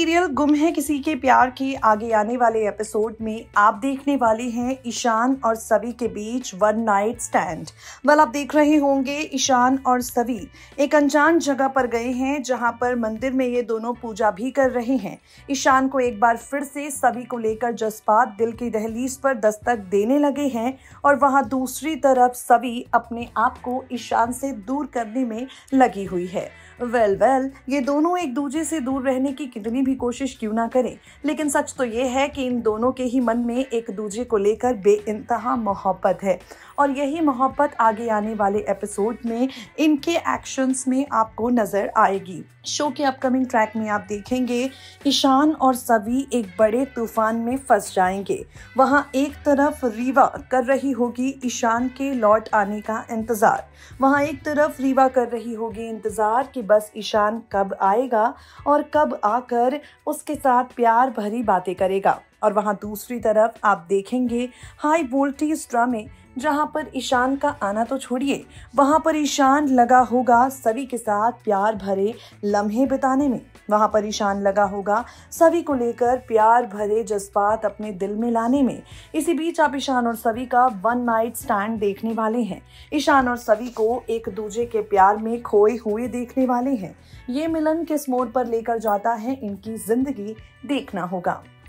Serial गुम है किसी के प्यार के आगे आने वाले एपिसोड में आप देखने वाले हैं ईशान और सवी के बीच वन नाइट स्टैंड। आप देख रहे होंगे ईशान और सवी एक अनजान जगह पर गए हैं जहां पर मंदिर में ये दोनों पूजा भी कर रहे हैं। ईशान को एक बार फिर से सवी को लेकर जज्बात दिल की दहलीज पर दस्तक देने लगे हैं और वहां दूसरी तरफ सवी अपने आप को ईशान से दूर करने में लगी हुई है। वेल ये दोनों एक दूसरे से दूर रहने की कितनी भी कोशिश क्यों ना करें, लेकिन सच तो ये है कि इन दोनों के ही मन में एक दूसरे को लेकर बेइंतहा मोहब्बत है और यही मोहब्बत आगे आने वाले एपिसोड में इनके एक्शंस में आपको नजर आएगी। शो के अपकमिंग ट्रैक में आप देखेंगे ईशान और सवी एक बड़े तूफान में फंस जाएंगे। वहां एक तरफ रीवा कर रही होगी ईशान के लौट आने का इंतजार, वहां एक तरफ रीवा कर रही होगी इंतजार कि बस ईशान कब आएगा और कब आकर उसके साथ प्यार भरी बातें करेगा। और वहां दूसरी तरफ आप देखेंगे हाई वोल्टेज ड्रामे, जहां पर ईशान का आना तो छोड़िए, वहां पर ईशान लगा होगा सवी के साथ प्यार भरे लम्हे बिताने में। वहां पर ईशान लगा होगा सवी को लेकर प्यार भरे जज्बात अपने दिल में लाने में। इसी बीच आप ईशान और सवी का वन नाइट स्टैंड देखने वाले हैं। ईशान और सवी को एक दूसरे के प्यार में खोए हुए देखने वाले हैं। ये मिलन किस मोड़ पर लेकर जाता है इनकी जिंदगी देखना होगा।